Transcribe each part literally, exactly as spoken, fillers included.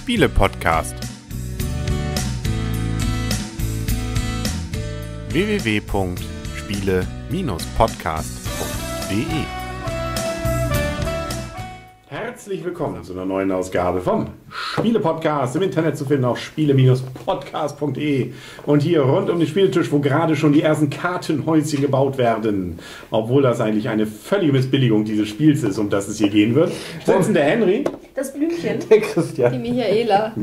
Spiele-Podcast. w w w punkt spiele Bindestrich podcast punkt d e Herzlich willkommen zu einer neuen Ausgabe vom Spiele-Podcast, im Internet zu finden auf spiele Bindestrich podcast punkt d e und hier rund um den Spieltisch, wo gerade schon die ersten Kartenhäuschen gebaut werden. Obwohl das eigentlich eine völlige Missbilligung dieses Spiels ist, um das es hier gehen wird. Sitzen der Henry. Das Blümchen. Der Christian. Die Michaela.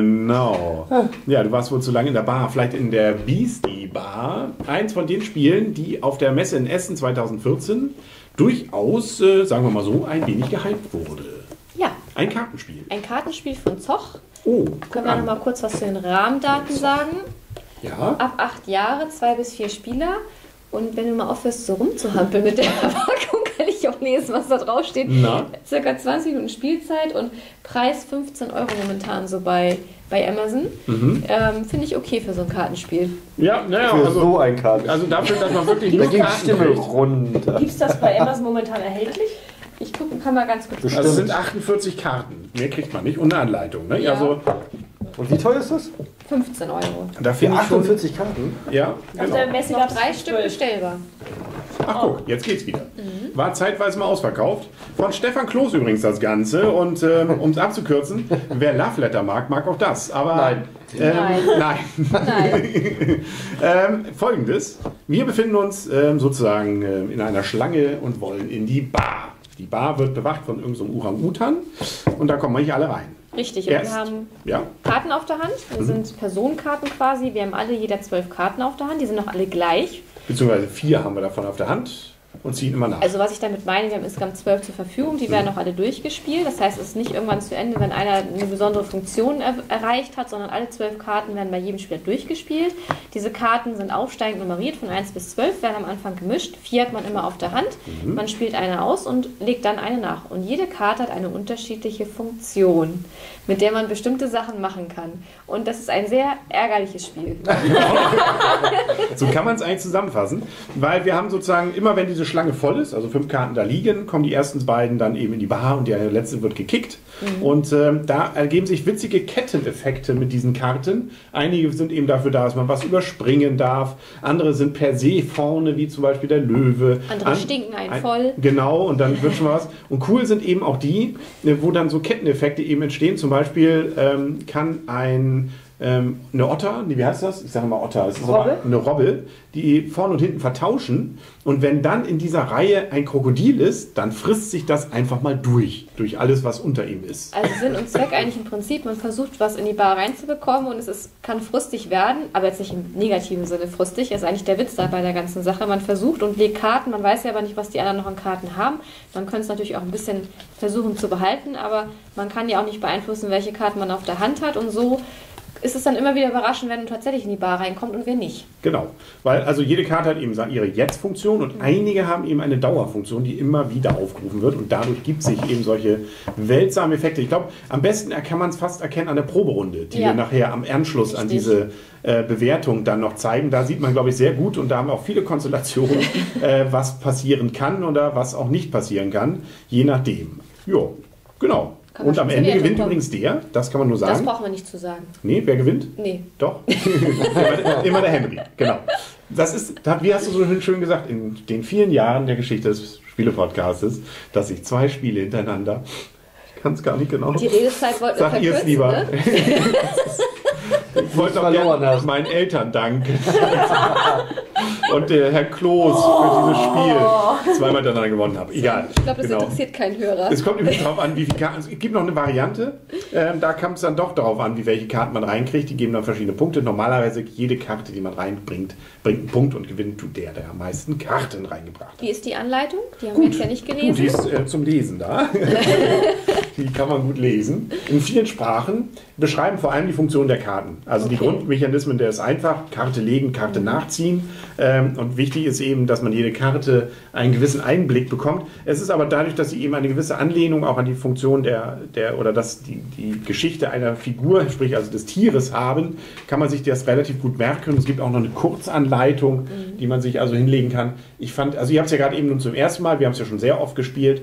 Genau. Ja, du warst wohl zu lange in der Bar, vielleicht in der Beastie Bar. Eins von den Spielen, die auf der Messe in Essen zwanzig vierzehn durchaus, äh, sagen wir mal so, ein wenig gehypt wurde. Ja. Ein Kartenspiel. Ein Kartenspiel von Zoch. Oh, Können wir noch mal kurz was zu den Rahmendaten sagen? Ja. Ab acht Jahre, zwei bis vier Spieler. Und wenn du mal aufhörst, so rumzuhampeln mit der Verpackung, kann ich auch lesen, was da drauf steht. Na? Circa zwanzig Minuten Spielzeit und Preis fünfzehn Euro momentan so bei, bei Amazon. Mhm. Ähm, Finde ich okay für so ein Kartenspiel. Ja, naja, Für also, so ein Kartenspiel. also dafür, dass man wirklich Da nur ging die Karten Stimme kriegt. runter. Gibt es das bei Amazon momentan erhältlich? Ich gucke, kann mal ganz kurz. Bestimmt. Also es sind achtundvierzig Karten. Mehr kriegt man nicht und eine Anleitung. Ne? Ja. Also Und wie teuer ist das? fünfzehn Euro. da Für finde ich schon. achtundvierzig Karten? Ja, Auf genau. der Messe Noch gab es drei Stück bestellbar. Ach guck, jetzt geht's wieder. War zeitweise mal ausverkauft. Von Stefan Kloß übrigens das Ganze. Und ähm, um es abzukürzen, wer Love Letter mag, mag auch das. Aber Nein. Ähm, Nein. nein. Nein. ähm, Folgendes. Wir befinden uns ähm, sozusagen äh, in einer Schlange und wollen in die Bar. Die Bar wird bewacht von irgendeinem so Orang-Utan und da kommen wir nicht alle rein. Richtig, und Erst, wir haben ja, Karten auf der Hand. Wir sind Personenkarten quasi. Wir haben alle jeder zwölf Karten auf der Hand. Die sind noch alle gleich. beziehungsweise vier haben wir davon auf der Hand und ziehen immer nach. Also was ich damit meine, wir haben insgesamt zwölf zur Verfügung. Die werden noch alle durchgespielt. Das heißt, es ist nicht irgendwann zu Ende, wenn einer eine besondere Funktion er erreicht hat, sondern alle zwölf Karten werden bei jedem Spieler durchgespielt. Diese Karten sind aufsteigend nummeriert von eins bis zwölf, werden am Anfang gemischt. Vier hat man immer auf der Hand. Mhm. Man spielt eine aus und legt dann eine nach. Und jede Karte hat eine unterschiedliche Funktion, mit der man bestimmte Sachen machen kann. Und das ist ein sehr ärgerliches Spiel. So kann man es eigentlich zusammenfassen, weil wir haben sozusagen immer, wenn diese Schlange voll ist, also fünf Karten da liegen, kommen die ersten beiden dann eben in die Bar und die letzte wird gekickt. Mhm. Und ähm, da ergeben sich witzige Ketteneffekte mit diesen Karten. Einige sind eben dafür da, dass man was überspringen darf. Andere sind per se vorne, wie zum Beispiel der Löwe. Andere An stinken einen ein, voll. Genau, und dann wird schon was. Und cool sind eben auch die, wo dann so Ketteneffekte eben entstehen. Zum Beispiel ähm, kann ein Ähm, eine Otter, nee, wie heißt das? Ich sage mal Otter, es ist Robbe? aber eine Robbe, die vorne und hinten vertauschen. Und wenn dann in dieser Reihe ein Krokodil ist, dann frisst sich das einfach mal durch, durch alles, was unter ihm ist. Also Sinn und Zweck eigentlich im Prinzip, man versucht was in die Bar reinzubekommen und es ist, kann frustig werden, aber jetzt nicht im negativen Sinne frustig, ist eigentlich der Witz da bei der ganzen Sache. Man versucht und legt Karten, man weiß ja aber nicht, was die anderen noch an Karten haben. Man könnte es natürlich auch ein bisschen versuchen zu behalten, aber man kann ja auch nicht beeinflussen, welche Karten man auf der Hand hat und so ist es dann immer wieder überraschend, wenn man tatsächlich in die Bar reinkommt und wer nicht. Genau, weil also jede Karte hat eben ihre Jetzt-Funktion und einige haben eben eine Dauerfunktion, die immer wieder aufgerufen wird und dadurch gibt es sich eben solche seltsamen Effekte. Ich glaube, am besten kann man es fast erkennen an der Proberunde, die ja. wir nachher am Anschluss Richtig. an diese äh, Bewertung dann noch zeigen. Da sieht man, glaube ich, sehr gut und da haben wir auch viele Konstellationen, äh, was passieren kann oder was auch nicht passieren kann, je nachdem. Jo, genau. Und am Ende gewinnt übrigens der, das kann man nur sagen. Das brauchen wir nicht zu sagen. Nee, wer gewinnt? Nee. Doch. immer, immer der Henry, genau. Das ist, wie hast du so schön gesagt, in den vielen Jahren der Geschichte des Spiele-Podcastes, dass ich zwei Spiele hintereinander, ich kann es gar nicht genau. Die Redezeit wollten wir Sag ihr es verkürzen, lieber. ne? Ich wollte auch verloren gerne hast. meinen Eltern danken. Und der Herr Kloß für dieses Spiel zweimal hintereinander gewonnen habe. Egal. Ich glaube, das Genau. interessiert keinen Hörer. Es kommt übrigens darauf an, wie viele Karten. Es gibt noch eine Variante. Ähm, da kommt es dann doch darauf an, wie welche Karten man reinkriegt. Die geben dann verschiedene Punkte. Normalerweise jede Karte, die man reinbringt, bringt einen Punkt und gewinnt tut der, der am meisten Karten reingebracht hat. Wie ist die Anleitung? Die haben wir jetzt ja nicht gelesen. Gut, die ist äh, zum Lesen da. Die kann man gut lesen. In vielen Sprachen beschreiben vor allem die Funktion der Karten. Also die Okay. Grundmechanismen, der ist einfach. Karte legen, Karte nachziehen. Ähm, und wichtig ist eben, dass man jede Karte einen gewissen Einblick bekommt. Es ist aber dadurch, dass sie eben eine gewisse Anlehnung auch an die Funktion der, der oder dass die, die Geschichte einer Figur, sprich also des Tieres haben, kann man sich das relativ gut merken. Es gibt auch noch eine Kurzanleitung, mhm. die man sich also hinlegen kann. Ich fand, also ihr habt es ja gerade eben nun zum ersten Mal, wir haben es ja schon sehr oft gespielt.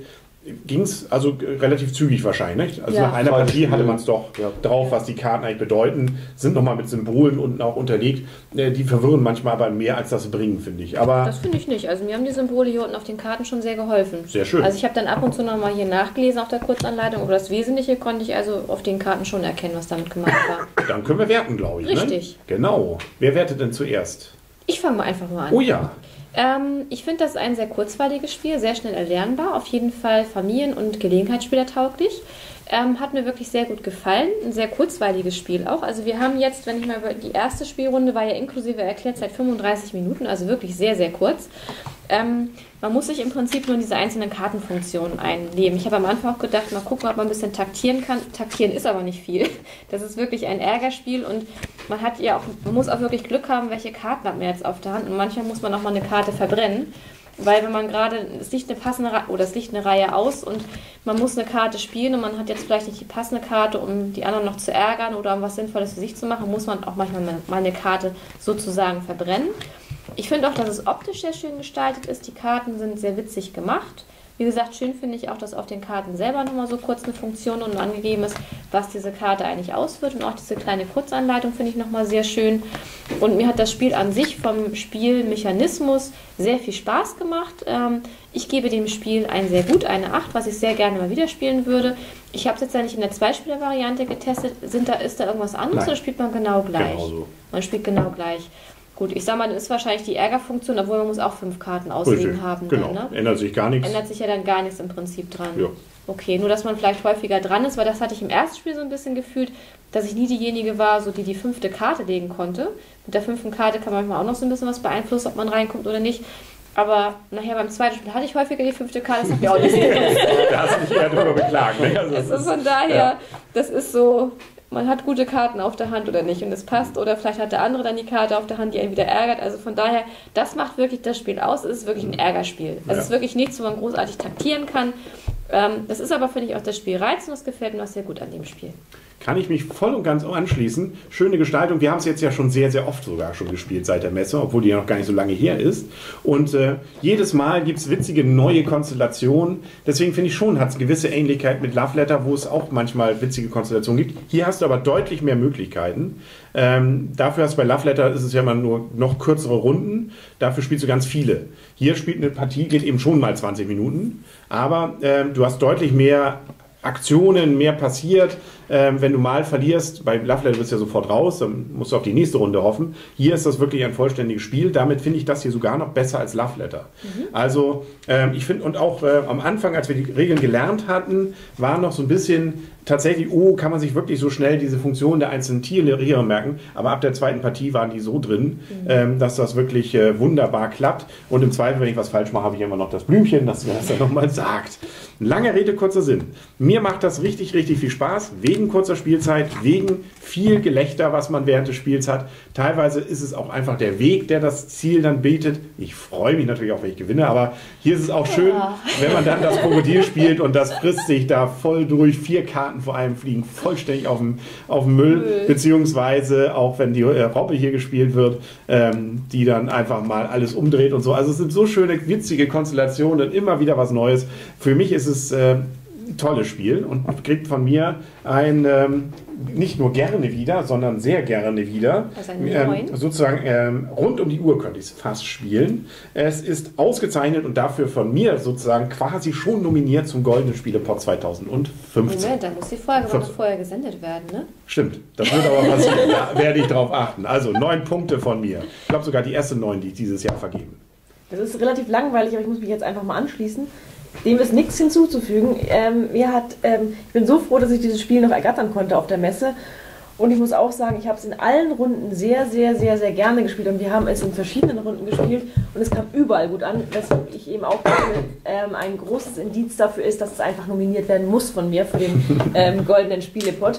ging es also relativ zügig wahrscheinlich. Also Ja. nach einer Partie hatte man es doch Ja. drauf, was die Karten eigentlich bedeuten. Sind nochmal mit Symbolen unten auch unterlegt. Äh, Die verwirren manchmal aber mehr, als das sie bringen, finde ich. Aber Das finde ich nicht. Also mir haben die Symbole hier unten auf den Karten schon sehr geholfen. Sehr schön. Also ich habe dann ab und zu nochmal hier nachgelesen auf der Kurzanleitung, aber das Wesentliche konnte ich also auf den Karten schon erkennen, was damit gemeint war. dann können wir werten, glaube ich. Richtig. Ne? Genau. Wer wertet denn zuerst? Ich fange mal einfach mal an. Oh ja. Ähm, ich finde, das ist ein sehr kurzweiliges Spiel, sehr schnell erlernbar, auf jeden Fall familien- und gelegenheitsspielertauglich. Ähm, hat mir wirklich sehr gut gefallen, ein sehr kurzweiliges Spiel auch. Also wir haben jetzt, wenn ich mal über die erste Spielrunde war ja inklusive Erklärzeit fünfunddreißig Minuten, also wirklich sehr, sehr kurz. Ähm, man muss sich im Prinzip nur in diese einzelnen Kartenfunktionen einleben. Ich habe am Anfang auch gedacht, mal gucken, ob man ein bisschen taktieren kann. Taktieren ist aber nicht viel. Das ist wirklich ein Ärgerspiel und man hat ja auch, man muss auch wirklich Glück haben, welche Karten hat man jetzt auf der Hand und manchmal muss man auch mal eine Karte verbrennen. Weil wenn man gerade, es liegt eine passende Reihe, oder es liegt eine Reihe aus und man muss eine Karte spielen und man hat jetzt vielleicht nicht die passende Karte, um die anderen noch zu ärgern oder um was Sinnvolles für sich zu machen, muss man auch manchmal mal eine Karte sozusagen verbrennen. Ich finde auch, dass es optisch sehr schön gestaltet ist. Die Karten sind sehr witzig gemacht. Wie gesagt, schön finde ich auch, dass auf den Karten selber nochmal so kurz eine Funktion und angegeben ist, was diese Karte eigentlich ausführt. Und auch diese kleine Kurzanleitung finde ich nochmal sehr schön. Und mir hat das Spiel an sich vom Spielmechanismus sehr viel Spaß gemacht. Ähm, ich gebe dem Spiel ein sehr gut, eine acht, was ich sehr gerne mal wieder spielen würde. Ich habe es jetzt ja nicht in der Zweispieler-Variante getestet. Sind da, ist da irgendwas anderes Nein. oder spielt man genau gleich? Genau so. Man spielt genau gleich. Gut, ich sag mal, das ist wahrscheinlich die Ärgerfunktion, obwohl man muss auch fünf Karten ausliegen Richtig. haben. Genau. Dann, ne? Ändert sich gar nichts. Ändert sich ja dann gar nichts im Prinzip dran. Ja. Okay, nur dass man vielleicht häufiger dran ist, weil das hatte ich im ersten Spiel so ein bisschen gefühlt, dass ich nie diejenige war, so die die fünfte Karte legen konnte. Mit der fünften Karte kann man manchmal auch noch so ein bisschen was beeinflussen, ob man reinkommt oder nicht. Aber nachher beim zweiten Spiel hatte ich häufiger die fünfte Karte, das hat mir auch nicht genutzt. Da hast du dich eher drüber beklagt. Ne? Also das Also ist- von daher, ja. das ist so, man hat gute Karten auf der Hand oder nicht und es passt. Oder vielleicht hat der andere dann die Karte auf der Hand, die einen wieder ärgert. Also von daher, das macht wirklich das Spiel aus. Es ist wirklich ein Ärgerspiel. Also Ja. es ist wirklich nichts, wo man großartig taktieren kann. Ähm, das ist aber, finde ich, auch das Spiel reizt und das gefällt mir auch sehr gut an dem Spiel. Kann ich mich voll und ganz anschließen. Schöne Gestaltung. Wir haben es jetzt ja schon sehr, sehr oft sogar schon gespielt seit der Messe, obwohl die ja noch gar nicht so lange her ist. Und äh, jedes Mal gibt es witzige neue Konstellationen. Deswegen finde ich schon, hat es gewisse Ähnlichkeit mit Love Letter, wo es auch manchmal witzige Konstellationen gibt. Hier hast du aber deutlich mehr Möglichkeiten. Ähm, dafür hast du bei Love Letter, ist es ja mal nur noch kürzere Runden. Dafür spielst du ganz viele. Hier spielt eine Partie, geht eben schon mal zwanzig Minuten. Aber ähm, du hast deutlich mehr Aktionen, mehr passiert. Ähm, wenn du mal verlierst, bei Love Letter bist du ja sofort raus, dann musst du auf die nächste Runde hoffen. Hier ist das wirklich ein vollständiges Spiel. Damit finde ich das hier sogar noch besser als Love Letter. Mhm. Also ähm, ich finde, und auch äh, am Anfang, als wir die Regeln gelernt hatten, war noch so ein bisschen tatsächlich, oh, kann man sich wirklich so schnell diese Funktionen der einzelnen Tiere merken. Aber ab der zweiten Partie waren die so drin, mhm. ähm, dass das wirklich äh, wunderbar klappt. Und im Zweifel, wenn ich was falsch mache, habe ich immer noch das Blümchen, das mir das dann nochmal sagt. Lange Rede, kurzer Sinn. Mir macht das richtig, richtig viel Spaß. Wegen kurzer Spielzeit, wegen viel Gelächter, was man während des Spiels hat. Teilweise ist es auch einfach der Weg, der das Ziel dann bietet. Ich freue mich natürlich auch, wenn ich gewinne, aber hier ist es auch schön, ja. wenn man dann das Krokodil spielt und das frisst sich da voll durch. Vier Karten vor allem fliegen vollständig auf den, auf den Müll, Müll, beziehungsweise auch wenn die äh, Robbe hier gespielt wird, ähm, die dann einfach mal alles umdreht und so. Also es sind so schöne, witzige Konstellationen und immer wieder was Neues. Für mich ist es äh, ein tolles Spiel und kriegt von mir ein ähm, nicht nur gerne wieder, sondern sehr gerne wieder. Also ein ähm, sozusagen ähm, rund um die Uhr könnte ich es fast spielen. Es ist ausgezeichnet und dafür von mir sozusagen quasi schon nominiert zum Goldenen Spielepot zweitausendfünfzehn. Moment, da muss die Folge aber noch vorher gesendet werden, ne? Stimmt, das wird aber passieren. Da werde ich drauf achten. Also neun Punkte von mir. Ich glaube sogar die ersten neun, die ich dieses Jahr vergeben. Das ist relativ langweilig, aber ich muss mich jetzt einfach mal anschließen. Dem ist nichts hinzuzufügen. Ähm, mir hat, ähm, ich bin so froh, dass ich dieses Spiel noch ergattern konnte auf der Messe. Und ich muss auch sagen, ich habe es in allen Runden sehr, sehr, sehr, sehr gerne gespielt. Und wir haben es in verschiedenen Runden gespielt. Und es kam überall gut an, weshalb ich eben auch denke, ähm, ein großes Indiz dafür ist, dass es einfach nominiert werden muss von mir für den ähm, Goldenen Spielepot.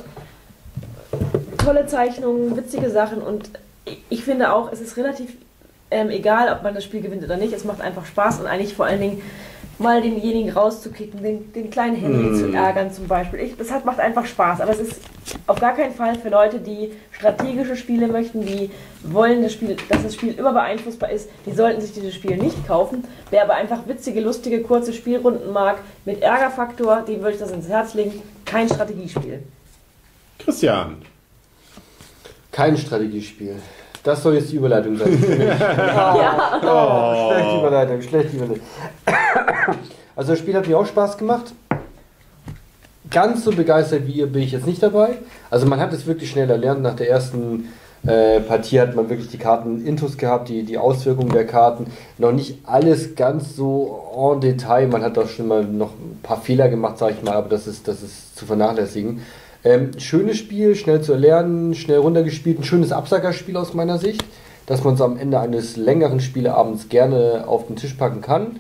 Tolle Zeichnungen, witzige Sachen. Und ich finde auch, es ist relativ ähm, egal, ob man das Spiel gewinnt oder nicht. Es macht einfach Spaß und eigentlich vor allen Dingen mal denjenigen rauszukicken, den, den kleinen Henry Mm. zu ärgern zum Beispiel. Ich, das hat, macht einfach Spaß, aber es ist auf gar keinen Fall für Leute, die strategische Spiele möchten, die wollen, das Spiel, dass das Spiel immer beeinflussbar ist, die sollten sich dieses Spiel nicht kaufen. Wer aber einfach witzige, lustige, kurze Spielrunden mag, mit Ärgerfaktor, dem würde ich das ins Herz legen. Kein Strategiespiel. Christian. Kein Strategiespiel. Das soll jetzt die Überleitung sein. Für mich. Ja. Oh, schlechte Überleitung, schlechte Überleitung. Also das Spiel hat mir auch Spaß gemacht. Ganz so begeistert wie ihr bin ich jetzt nicht dabei. Also man hat es wirklich schnell erlernt. Nach der ersten äh, Partie hat man wirklich die Karten intus gehabt, die, die Auswirkungen der Karten. Noch nicht alles ganz so en Detail. Man hat auch schon mal noch ein paar Fehler gemacht, sage ich mal, aber das ist, das ist zu vernachlässigen. Ähm, schönes Spiel, schnell zu erlernen, schnell runtergespielt. Ein schönes Absackerspiel aus meiner Sicht, dass man es am Ende eines längeren Spieleabends gerne auf den Tisch packen kann.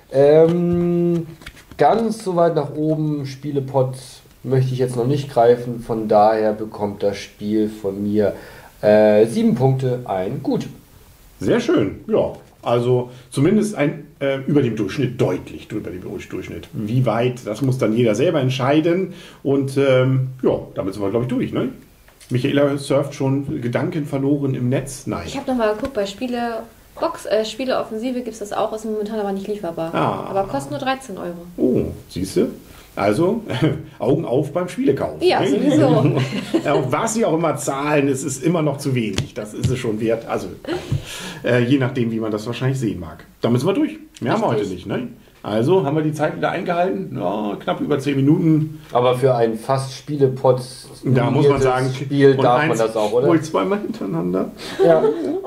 Ähm, ganz so weit nach oben, Spielepot möchte ich jetzt noch nicht greifen. Von daher bekommt das Spiel von mir äh, sieben Punkte, ein Gut. Sehr schön, ja. Also zumindest ein äh, über dem Durchschnitt, deutlich über dem Durchschnitt. Wie weit, das muss dann jeder selber entscheiden. Und ähm, ja, damit sind wir, glaube ich, durch. Ne? Michaela surft schon Gedanken verloren im Netz. Nein. Ich habe nochmal geguckt, bei Spiele Box, äh, Spieleoffensive gibt es das auch, ist momentan aber nicht lieferbar. Ah. Aber kostet nur dreizehn Euro. Oh, siehst du? Also, Augen auf beim Spielekauf. Ja, ne? sowieso. Auf was sie auch immer zahlen, es ist immer noch zu wenig. Das ist es schon wert. Also, äh, je nachdem, wie man das wahrscheinlich sehen mag. Damit sind wir durch. Mehr haben wir heute Richtig. nicht. Ne? Also, haben wir die Zeit wieder eingehalten? Ja, knapp über zehn Minuten. Aber für ein fast Spielepot Da muss man sagen, Spiel und darf eins, man das auch, oder? Wohl zweimal hintereinander. Ja.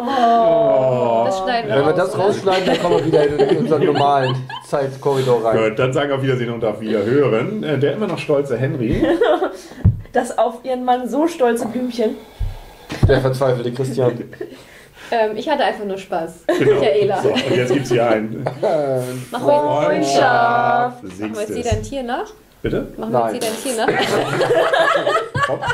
Das schneiden wir Wenn wir raus, das oder? rausschneiden, dann kommen wir wieder in unseren normalen Zeitkorridor rein. Gut, dann sagen wir auf Wiedersehen und auf Wiederhören. Äh, Der immer noch stolze Henry. Das auf ihren Mann so stolze Blümchen. Der verzweifelte Christian. Ähm, ich hatte einfach nur Spaß. Genau. Michaela. So, und jetzt gibt es hier einen Machen wir Freundschaft. Machen wir jetzt Siehst jeder es. ein Tier nach? Bitte? Machen wir Nein. jetzt jeder ein Tier nach? Hopp.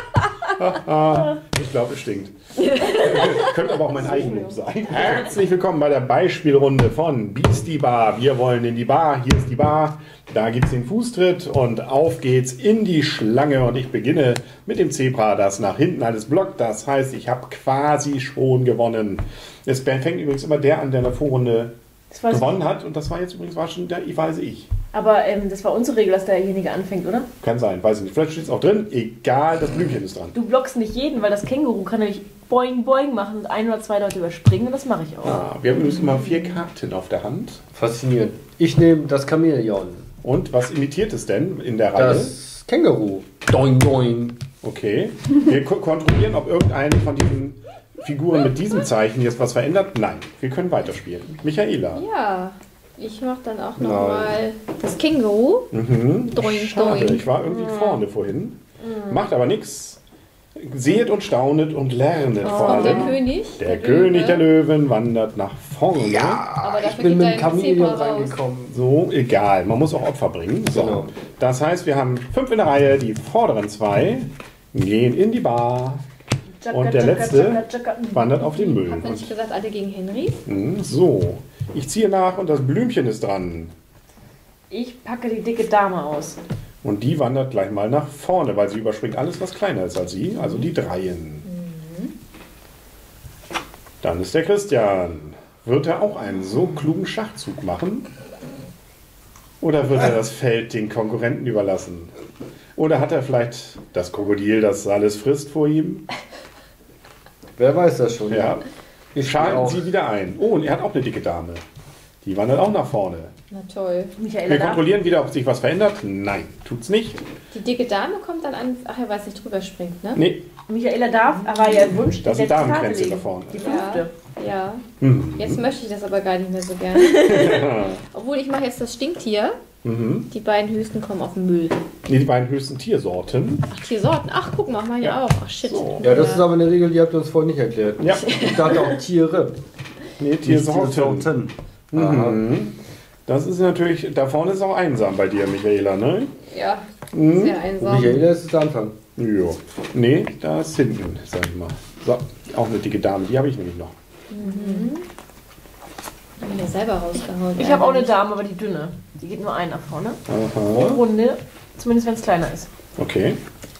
Ich glaube, es stinkt. Könnte aber auch mein Eigenlob sein. Herzlich willkommen bei der Beispielrunde von Beastie Bar. Wir wollen in die Bar. Hier ist die Bar. Da gibt es den Fußtritt und auf geht's in die Schlange. Und ich beginne mit dem Zebra, das nach hinten alles blockt. Das heißt, ich habe quasi schon gewonnen. Es fängt übrigens immer der an, der in der Vorrunde Das weiß gewonnen hat. Und das war jetzt übrigens war schon der, ich weiß ich. Aber ähm, das war unsere Regel, dass derjenige anfängt, oder? Kann sein, weiß ich nicht. Vielleicht steht es auch drin. Egal, das Blümchen ist dran. Du blockst nicht jeden, weil das Känguru kann nämlich boing boing machen und ein oder zwei Leute überspringen und das mache ich auch. Ah, wir haben übrigens immer vier Karten auf der Hand. Faszinierend. Ich nehme das Chamäleon. Und was imitiert es denn in der Reihe? Das Känguru. Doing, doing. Okay. Wir ko- kontrollieren, ob irgendeine von diesen Figuren mit diesem Zeichen jetzt was verändert. Nein, wir können weiterspielen. Michaela. Ja, ich mache dann auch Nein. nochmal das Känguru. Mhm. Doing, Schade, doing. ich war irgendwie vorne vorhin. Macht aber nichts. Seht und staunet und lernet vor Und der allem. König. Der König der Löwen wandert nach vorne. Aber Ich dafür bin geht mit dem dein Chamäleon Zebra raus. reingekommen. So, egal. Man muss auch Opfer bringen. So. Genau. Das heißt, wir haben fünf in der Reihe. Die vorderen zwei gehen in die Bar. Und der letzte wandert auf den Müll. Hat man nicht gesagt, alle gegen Henry? Und, so, ich ziehe nach und das Blümchen ist dran. Ich packe die dicke Dame aus. Und die wandert gleich mal nach vorne, weil sie überspringt alles, was kleiner ist als sie. Also die Dreien. Dann ist der Christian. Wird er auch einen so klugen Schachzug machen? Oder wird er das Feld den Konkurrenten überlassen? Oder hat er vielleicht das Krokodil, das alles frisst, vor ihm? Wer weiß das schon? Ja. Ich Schalten auch. Sie wieder ein. Oh, und er hat auch eine dicke Dame. Die wandert auch nach vorne. Na toll. Michaela Wir darf. kontrollieren wieder, ob sich was verändert. Nein, tut's nicht. Die dicke Dame kommt dann an. Ach ja, weil es nicht drüber springt, ne? Nee. Michaela darf, aber ja Wunsch, Das die sind letzte Karte Damenkränze legen. da vorne. Die fünfte. Ja. Ja. Mhm. Jetzt möchte ich das aber gar nicht mehr so gerne. Obwohl, ich mache jetzt das Stinktier. Mhm. Die beiden höchsten kommen auf den Müll. Nee, die beiden höchsten Tiersorten. Ach, Tiersorten. Ach, guck mal, meine Ja. auch. Ach, shit. So. Ja, das ist aber eine Regel, die habt ihr uns vorhin nicht erklärt. Ja. Ich dachte auch Tiere. Nee, nicht Tiersorten. Aha. Mhm. Das ist natürlich, da vorne ist auch einsam bei dir, Michaela, ne? Ja, Mhm. sehr Und einsam. Michaela ist der Anfang. Jo. Nee, da ist hinten, sag ich mal. So, auch eine dicke Dame, die habe ich nämlich noch. Haben wir selber rausgehauen. Ich habe auch eine Dame, aber die dünne. Die geht nur ein nach vorne. Aha. Pro Runde, zumindest wenn es kleiner ist. Okay.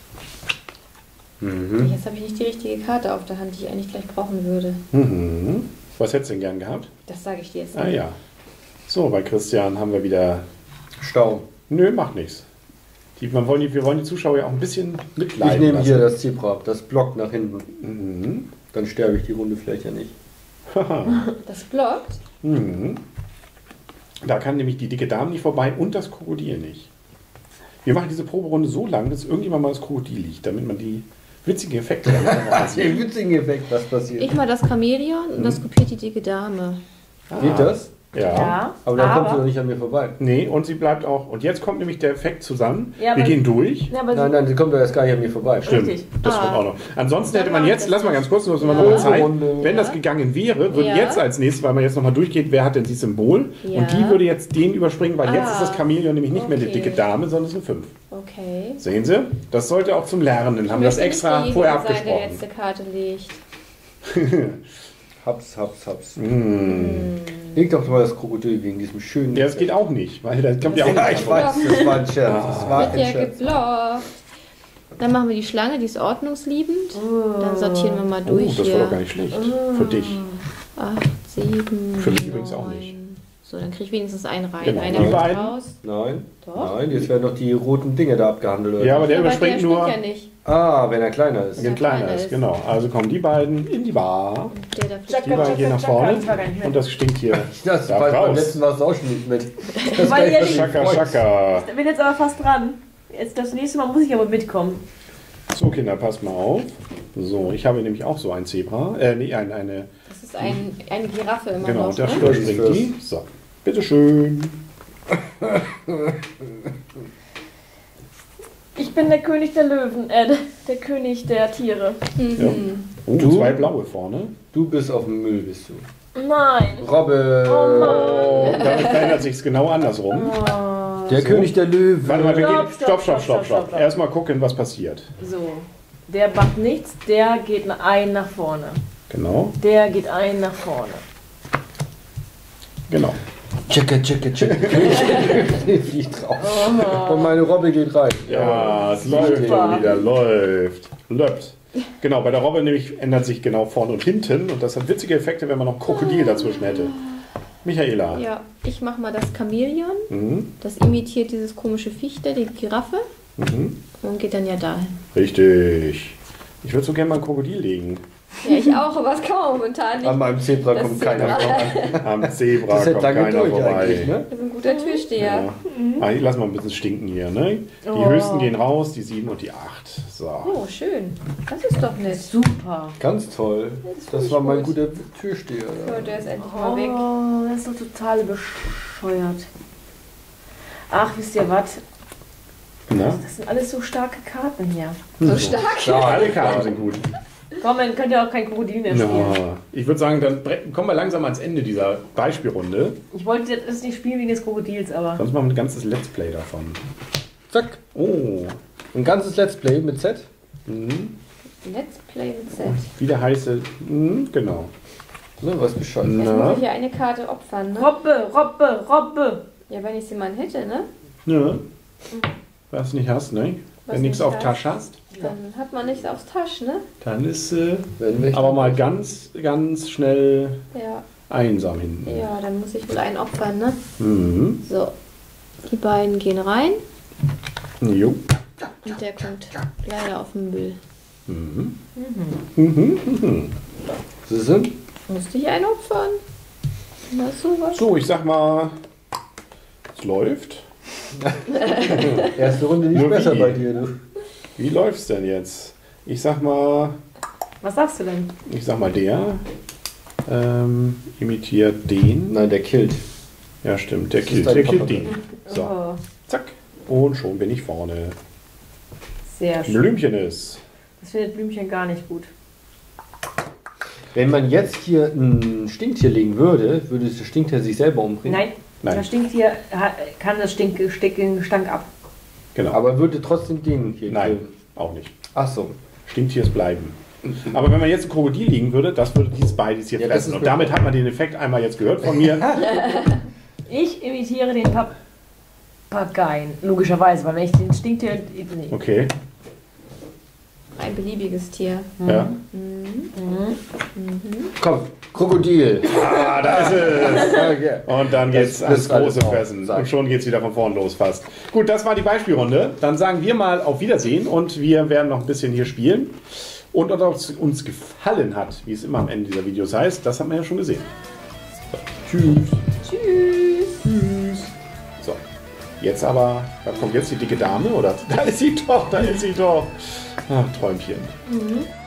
Mhm. Jetzt habe ich nicht die richtige Karte auf der Hand, die ich eigentlich gleich brauchen würde. Mhm. Was hättest du denn gern gehabt? Das sage ich dir jetzt Ah nicht. ja. So, bei Christian haben wir wieder... Stau. Nö, macht nichts. Die, man wollen die, wir wollen die Zuschauer ja auch ein bisschen mitleiden Ich nehme lassen. hier das Zebra, das blockt nach hinten. Mhm. Dann sterbe ich die Runde vielleicht ja nicht. Das blockt. Mhm. Da kann nämlich die dicke Dame nicht vorbei und das Krokodil nicht. Wir machen diese Proberunde so lang, dass irgendjemand mal das Krokodil liegt, damit man die witzigen Effekte dann auch Was sieht. den witzigen Effekt, was passiert. Ich mal das Chamäleon und das kopiert die dicke Dame. Geht das? Ja. Aber dann kommt sie doch nicht an mir vorbei. Nee, und sie bleibt auch. Und jetzt kommt nämlich der Effekt zusammen. Ja, wir aber- gehen durch. Ja, aber Nein, nein, sie kommt doch erst gar nicht an mir vorbei. Stimmt, Richtig. das Ah. kommt auch noch. Ansonsten hätte man Dann jetzt, macht lass mal das ganz kurz, dass wir Ja. noch mal Zeit, Runde. wenn das Ja. gegangen wäre, würde Ja. jetzt als nächstes, weil man jetzt nochmal durchgeht, wer hat denn dieses Symbol? Ja. Und die würde jetzt den überspringen, weil jetzt Ah. ist das Chamäleon nämlich nicht mehr die Okay. dicke Dame, sondern es sind fünf. Okay. Sehen Sie? Das sollte auch zum Lernen. Haben wir das Ich möchte extra nicht vorher derjenige sein, der abgesprochen. letzte Karte legt. Haps, haps, haps. Mm. Leg doch mal das Krokodil wegen diesem schönen... Ja, das geht auch nicht, weil da kommt ja auch Ja, nicht ich davon. weiß, das war ein Scherz. Das war Wird ein ja Scherz. geblockt. Dann machen wir die Schlange, die ist ordnungsliebend. Dann sortieren wir mal Oh, durch das hier. war doch gar nicht schlecht. Für dich. acht, sieben, Für mich übrigens auch nicht. So, dann kriege ich wenigstens einen rein. Genau, Einer die wird beiden. raus. Nein, Doch. nein, jetzt werden noch die roten Dinge da abgehandelt. Oder? Ja, aber der Aber überspringt der nur, springt ja nicht. Ah, wenn er kleiner ist. wenn kleiner ist. Genau. Also kommen die beiden in die Bar. Der da fliegt. Die beiden gehen nach vorne. Das war gar nicht mit. Und das stinkt hier. Das da war beim raus. letzten Mal auch schon nicht mit. Das Weil kann ihr ich nicht- nicht Schaka, freuen. schaka. Ich bin jetzt aber fast dran. Jetzt das nächste Mal muss ich aber mitkommen. So, Kinder, passt mal auf. So, ich habe nämlich auch so ein Zebra. Äh, nee, ein, eine. Das ist ein, eine Giraffe immer Genau, noch. der Ne? Stör springt die. So, bitteschön. Ich bin der König der Löwen, äh, der, der König der Tiere. Ja. Oh, Du? zwei blaue vorne. Du bist auf dem Müll, bist du. Nein. Robbe. Oh, damit verändert sich es genau andersrum. Oh. Der So. König der Löwen. Warte mal, wir Stopp, gehen. stopp, Stopp, stopp, stopp, stopp, stopp, stopp. stopp. Erstmal gucken, was passiert. So. Der macht nichts, der geht ein nach vorne. Genau, Der geht ein nach vorne. genau. Tschecke, tschecke, tschecke. Der fliegt drauf. Oh. Und meine Robbe geht rein. Ja, es Super. läuft schon wieder, läuft. Läuft. Genau, bei der Robbe nämlich ändert sich genau vorne und hinten und das hat witzige Effekte, wenn man noch ein Krokodil dazwischen hätte. Michaela. Ja, ich mache mal das Chamäleon. Mhm. Das imitiert dieses komische Viech da, die Giraffe. Mhm. Und geht dann ja dahin. Richtig. Ich würde so gerne mal ein Krokodil legen. Ja, ich auch, aber es kann man momentan nicht. An meinem Zebra Das kommt ist keiner ja- voran. Am Zebra Das ist kommt lange keiner durch vorbei. eigentlich, ne? Das ist ein guter Türsteher. Ja. Ah, ich lass mal ein bisschen stinken hier. Ne? Die Oh. höchsten gehen raus, die sieben und die acht. So. Oh, schön. Das ist doch nett. Super. Ganz toll. das find Das ich war mein gut. guter Türsteher. So, der ist endlich mal weg. Oh, das ist doch total bescheuert. Ach, wisst ihr was? Na? Das sind alles so starke Karten hier. So stark. Ja, alle Karten sind gut. Komm, dann könnt ihr auch kein Krokodil mehr spielen. Ja. Ich würde sagen, dann bre- kommen wir langsam ans Ende dieser Beispielrunde. Ich wollte das nicht spielen wegen des Krokodils, aber. Sonst machen wir ein ganzes Let's Play davon. Zack. Oh. Ein ganzes Let's Play mit Z. Mhm. Let's play with set. Wie der heiße. Mhm, genau. Ne, was Bescheid. Jetzt Na? muss ich ja eine Karte opfern, ne? Robbe, Robbe, Robbe. Ja, wenn ich sie mal hätte, ne? Ja. Was du nicht hast, ne? Was Wenn du nichts nicht auf hast. Tasche hast, Dann hat man nichts aufs Tasch, ne? dann ist äh, Wenn wir aber mal ganz, ganz schnell Ja. einsam hinten. Ja, dann muss ich wohl einen opfern, ne? Mhm. So. Die beiden gehen rein Jo. und der kommt leider auf den Müll. Mhm. Mhm. Mhm. Sie sind. Musste ich einen opfern? Na sowas. So, ich sag mal, es läuft. Erste Runde nicht Nur besser wie? bei dir, du. Wie läuft's denn jetzt? Ich sag mal, Was sagst du denn? ich sag mal, der ähm, imitiert den. Nein, der killt. Ja, stimmt, der Das killt, ist der dein killt Papa. den. So, Oh, zack. Und schon bin ich vorne. sehr schön. Blümchen ist. Das findet Blümchen gar nicht gut. Wenn man jetzt hier ein Stinktier legen würde, würde das Stinktier sich selber umbringen. Nein, Nein. das Stinktier hat- kann das Stink, Stink, Gestank ab. Genau. Aber würde trotzdem den hier Nein, killen. auch nicht. Ach so. Stinktiers bleiben. Aber wenn man jetzt ein Krokodil liegen würde, das würde dieses beides hier Ja, das fressen. ist Und damit hat man den Effekt einmal jetzt gehört von mir. Ich imitiere den Pap Papageien. Logischerweise, weil wenn ich den Stinktier... Nee. Okay. Ein beliebiges Tier. Ja. Komm, Krokodil. Ah, da ist es. Okay. Und dann geht's Das ans ist alles große auf, Fressen. sag. Und schon geht's wieder von vorn los fast. Gut, das war die Beispielrunde. Dann sagen wir mal auf Wiedersehen und wir werden noch ein bisschen hier spielen. Und ob es uns gefallen hat, wie es immer am Ende dieser Videos heißt, das haben wir ja schon gesehen. So, tschüss. Tschüss. Tschüss. So, jetzt aber, da kommt jetzt die dicke Dame, oder? Da ist sie doch, da ist sie doch. Ach, Träumchen. Mhm.